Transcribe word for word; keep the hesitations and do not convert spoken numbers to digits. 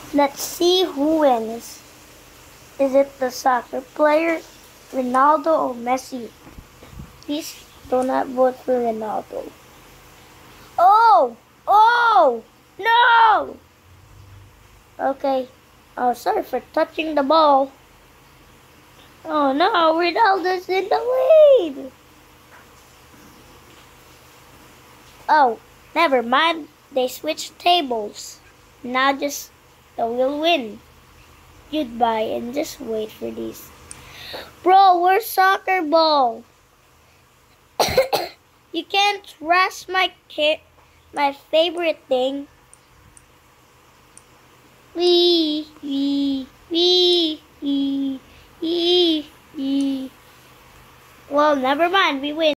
Let's see who wins. Is it the soccer player, Ronaldo, or Messi? Please do not vote for Ronaldo. Oh! Oh! No! Okay. Oh, sorry for touching the ball. Oh no, Ronaldo's in the lead. Oh, never mind. They switched tables. Now just the will win. Goodbye and just wait for this. Bro, where's soccer ball? You can't rush my kid, my favorite thing. Wee, wee, wee, wee, wee, wee. Well, never mind. We win.